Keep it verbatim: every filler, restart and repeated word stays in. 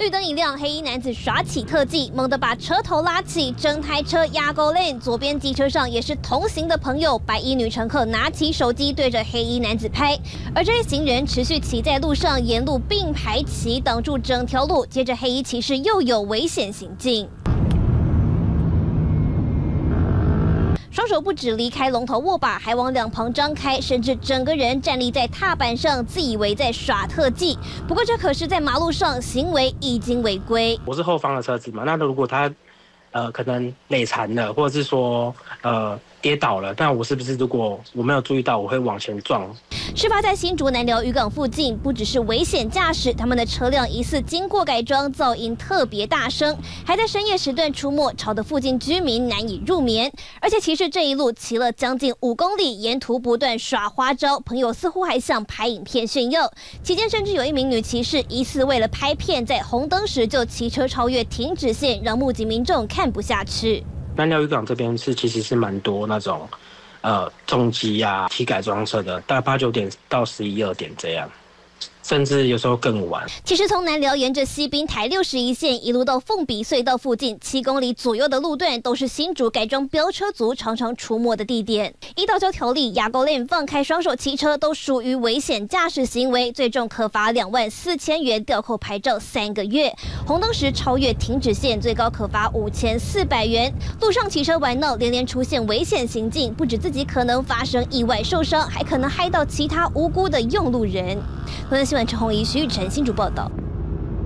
绿灯一亮，黑衣男子耍起特技，猛地把车头拉起，整台车压过 lane。左边机车上也是同行的朋友，白衣女乘客拿起手机对着黑衣男子拍，而这些行人持续骑在路上，沿路并排骑，挡住整条路。接着黑衣骑士又有危险行径。 双手不止离开龙头握把，还往两旁张开，甚至整个人站立在踏板上，自以为在耍特技。不过这可是在马路上，行为已经违规。 我是后方的车子嘛，那如果他呃可能累残了，或者是说呃跌倒了，那我是不是如果我没有注意到，我会往前撞？ 事发在新竹南寮渔港附近，不只是危险驾驶，他们的车辆疑似经过改装，噪音特别大声，还在深夜时段出没，吵得附近居民难以入眠。而且骑士这一路骑了将近五公里，沿途不断耍花招，朋友似乎还想拍影片炫耀。期间甚至有一名女骑士疑似为了拍片，在红灯时就骑车超越停止线，让目击民众看不下去。 南寮渔港这边是其实是蛮多那种。 呃，重机啊，提改装车的，大概八九点到十一二点这样，甚至有时候更晚。 其实从南寮沿着西滨台六十一线一路到凤鼻隧道附近七公里左右的路段，都是新竹改装飙车族常常出没的地点。依道交条例，压沟 lane 放开双手骑车都属于危险驾驶行为，最重可罚两万四千元，吊扣牌照三个月。红灯时超越停止线，最高可罚五千四百元。路上骑车玩闹，连连出现危险行径，不止自己可能发生意外受伤，还可能害到其他无辜的用路人。国内新闻陈宏仪、徐玉成新竹报道。